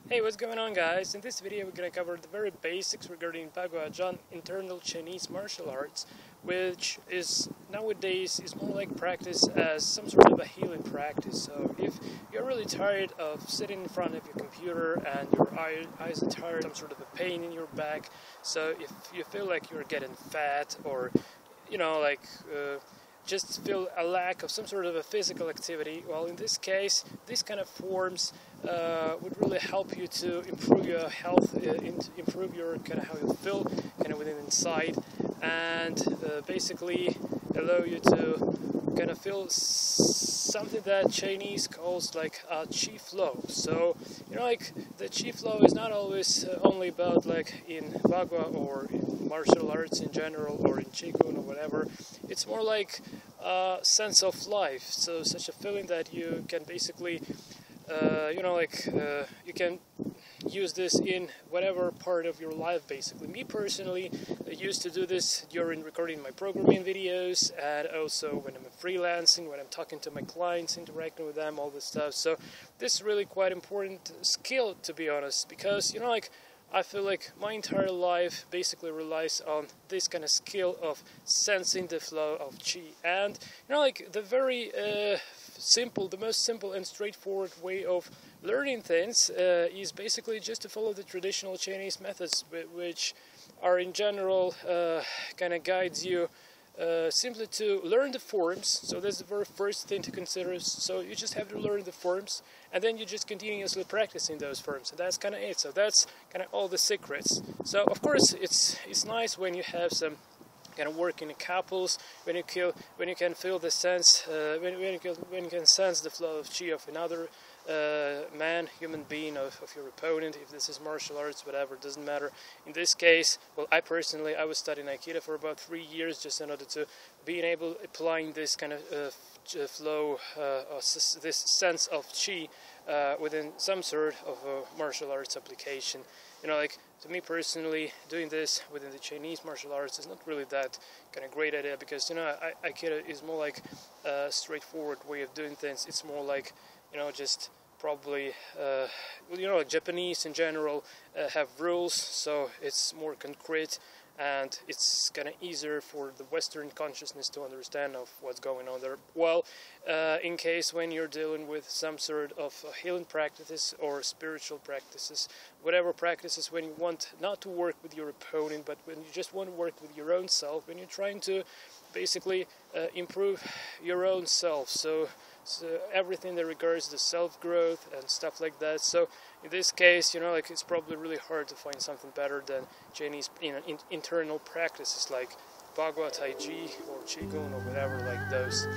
Hey, what's going on, guys? In this video we're going to cover the very basics regarding Baguazhang internal Chinese martial arts, which is nowadays is more like practice as some sort of a healing practice. So if you're really tired of sitting in front of your computer and your eyes are tired, some sort of a pain in your back, so if you feel like you're getting fat or just feel a lack of some sort of a physical activity, well, in this case, these kind of forms would really help you to improve your health, improve your kind of how you feel kind of within inside, and basically allow you to kind of feel something that Chinese calls like a qi flow. So like the qi flow is not always only about like in bagua or in martial arts in general or in qigong or whatever. It's more like a sense of life. So such a feeling that you can basically you can use this in whatever part of your life. Basically, me personally, I used to do this during recording my programming videos, and also when I'm freelancing, when I'm talking to my clients, interacting with them, all this stuff. So this is really quite important skill, to be honest, because I feel like my entire life basically relies on this kind of skill of sensing the flow of qi. And the very the most simple and straightforward way of learning things is basically just to follow the traditional Chinese methods, which are in general kind of guides you simply to learn the forms. So that's the very first thing to consider. So you just have to learn the forms, and then you just continuously practicing those forms, and that's kind of it. So that's kind of all the secrets. So of course it's nice when you have some kind of work in couples, when you can feel the sense, when you can sense the flow of qi of another human being, of your opponent. If this is martial arts, whatever, doesn't matter. In this case, well, I was studying Aikido for about 3 years just in order to being able applying this kind of flow, this sense of qi within some sort of a martial arts application. To me personally, doing this within the Chinese martial arts is not really that kind of great idea, because Aikido is more like a straightforward way of doing things. It's more like just probably Japanese in general have rules, so it's more concrete, and it's kind of easier for the Western consciousness to understand of what's going on there. Well, in case when you're dealing with some sort of healing practices or spiritual practices, whatever practices, when you want not to work with your opponent, but when you just want to work with your own self, when you're trying to basically improve your own self, so everything that regards the self-growth and stuff like that. So in this case, it's probably really hard to find something better than Chinese internal practices like bagua, tai chi, or qigong, or whatever like those.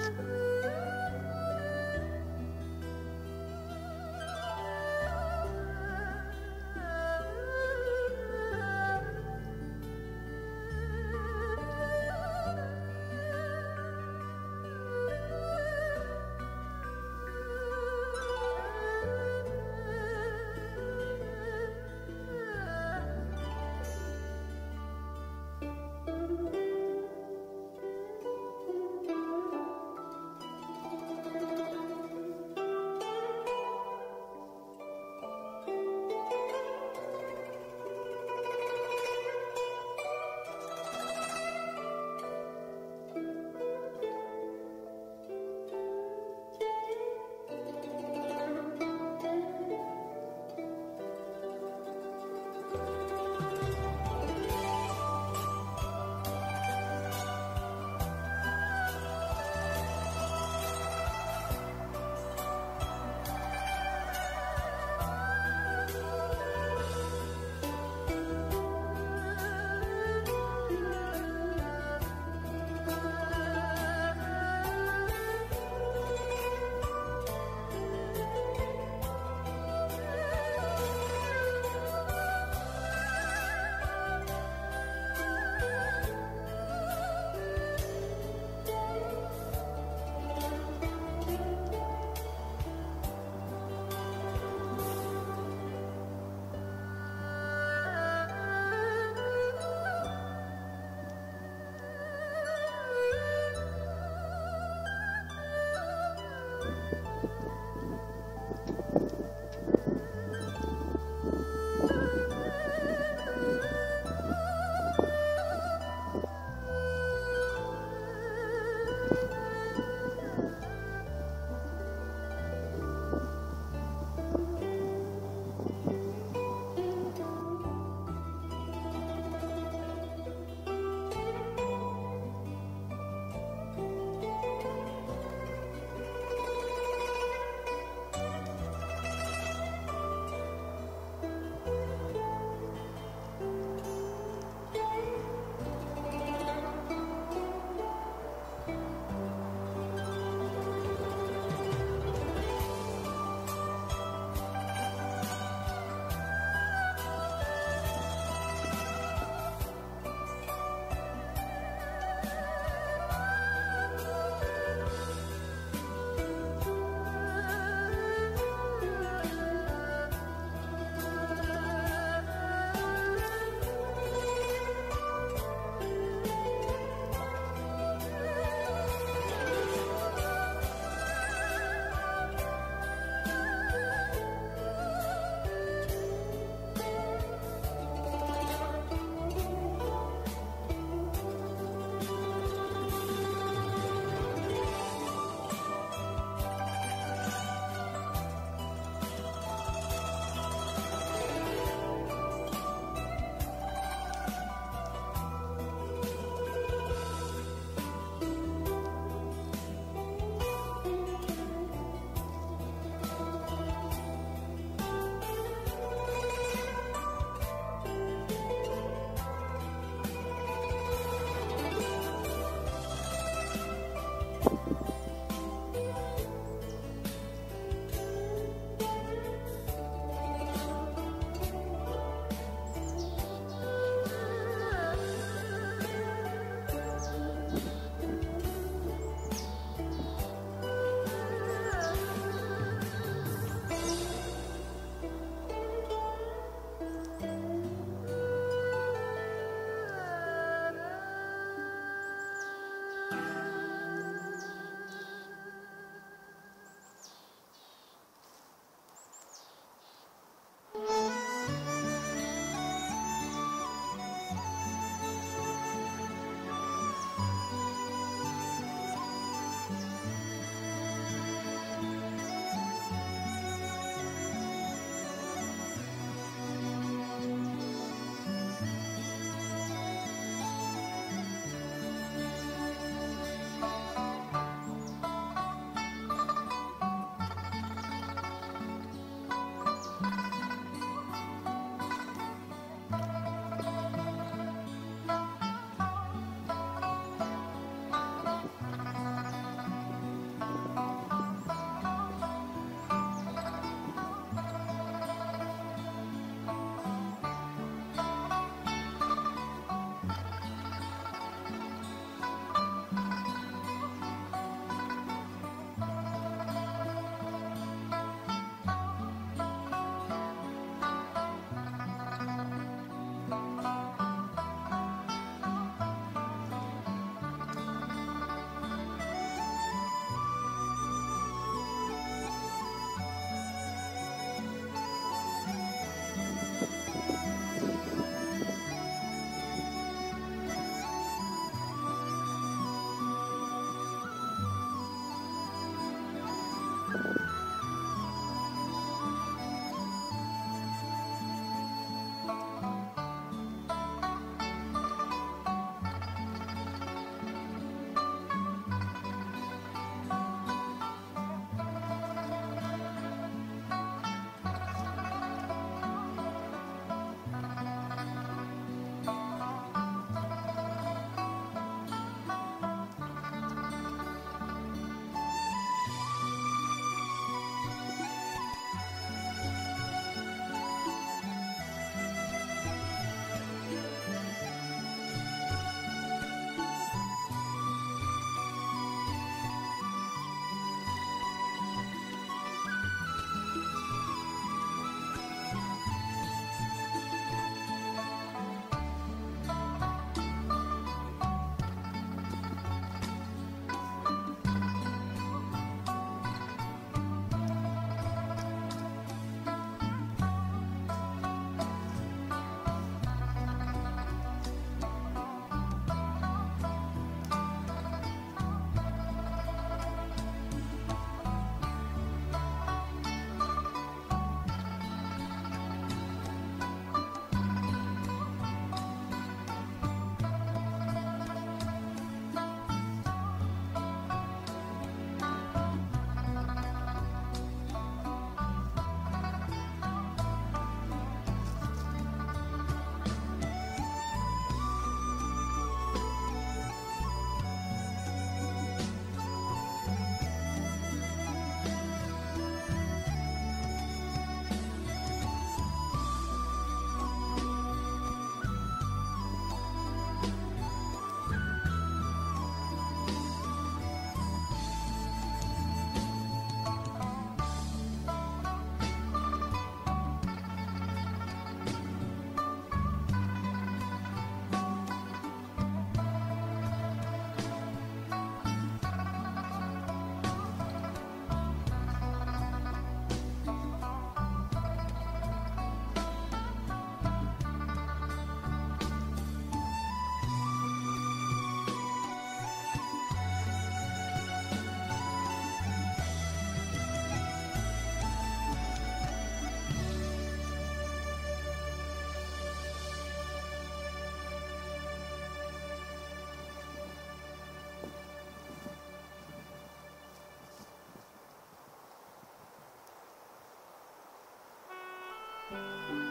you.